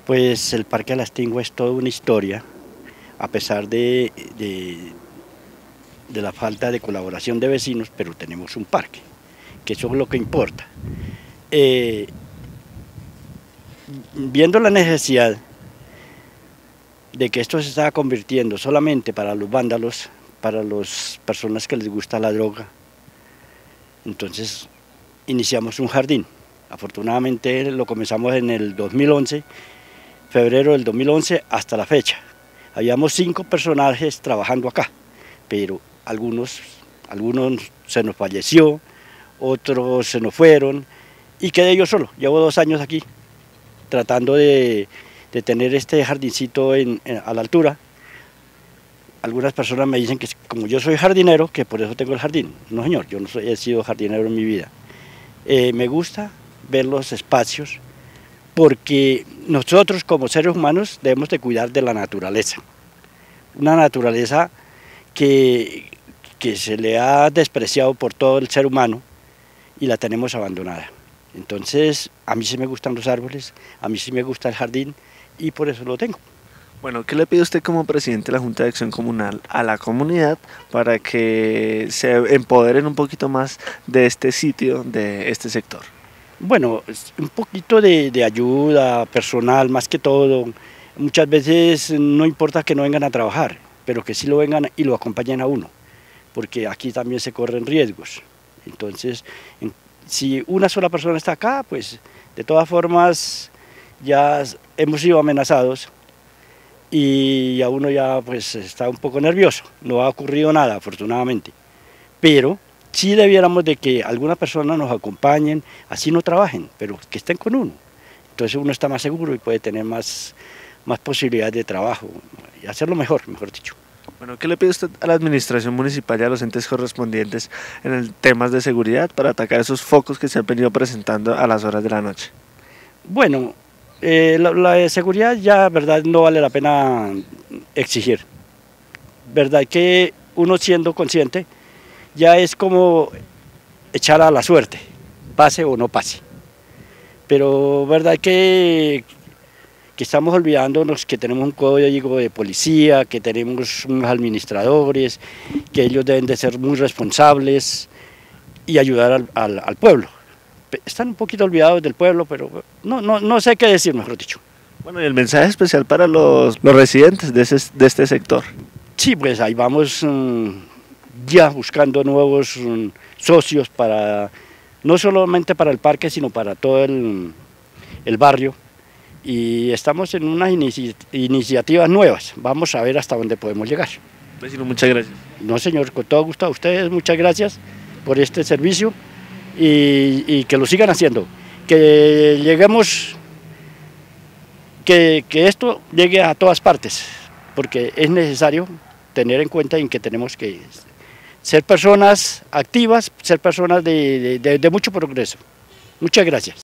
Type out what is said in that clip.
Pues el Parque Alastingo es toda una historia, a pesar de la falta de colaboración de vecinos, pero tenemos un parque, que eso es lo que importa. Viendo la necesidad de que esto se estaba convirtiendo solamente para los vándalos, para las personas que les gusta la droga, entonces iniciamos un jardín. Afortunadamente lo comenzamos en el 2011, febrero del 2011 hasta la fecha. Habíamos 5 personajes trabajando acá, pero algunos se nos falleció, otros se nos fueron y quedé yo solo. Llevo 2 años aquí tratando de tener este jardincito a la altura. Algunas personas me dicen que como yo soy jardinero, que por eso tengo el jardín. No, señor, yo no he sido jardinero en mi vida. Me gusta ver los espacios porque nosotros como seres humanos debemos de cuidar de la naturaleza. Una naturaleza que se le ha despreciado por todo el ser humano y la tenemos abandonada. Entonces, a mí sí me gustan los árboles, a mí sí me gusta el jardín y por eso lo tengo. Bueno, ¿qué le pide usted como presidente de la Junta de Acción Comunal a la comunidad para que se empoderen un poquito más de este sitio, de este sector? Bueno, un poquito de ayuda personal más que todo. Muchas veces no importa que no vengan a trabajar, pero que sí lo vengan y lo acompañen a uno, porque aquí también se corren riesgos. Entonces, si una sola persona está acá, pues de todas formas ya hemos sido amenazados y a uno ya pues está un poco nervioso. No ha ocurrido nada, afortunadamente, pero sí debiéramos de que alguna persona nos acompañen, así no trabajen, pero que estén con uno. Entonces uno está más seguro y puede tener más posibilidades de trabajo y hacerlo mejor dicho. Bueno, ¿qué le pide usted a la administración municipal y a los entes correspondientes en el temas de seguridad para atacar esos focos que se han venido presentando a las horas de la noche? Bueno, la de seguridad ya, verdad, no vale la pena exigir. Verdad que uno siendo consciente ya es como echar a la suerte, pase o no pase. Pero verdad que estamos olvidándonos que tenemos un código de policía, que tenemos unos administradores, que ellos deben de ser muy responsables y ayudar al pueblo. Están un poquito olvidados del pueblo, pero no sé qué decir, mejor dicho. Bueno, y el mensaje especial para los residentes de este sector. Sí, pues ahí vamos ya buscando nuevos socios no solamente para el parque, sino para todo el barrio. Y estamos en unas iniciativas nuevas. Vamos a ver hasta dónde podemos llegar. Vecino, muchas gracias. No, señor, con todo gusto a ustedes, muchas gracias por este servicio y que lo sigan haciendo. Que lleguemos, que esto llegue a todas partes, porque es necesario tener en cuenta en que tenemos que ser personas activas, ser personas de mucho progreso. Muchas gracias.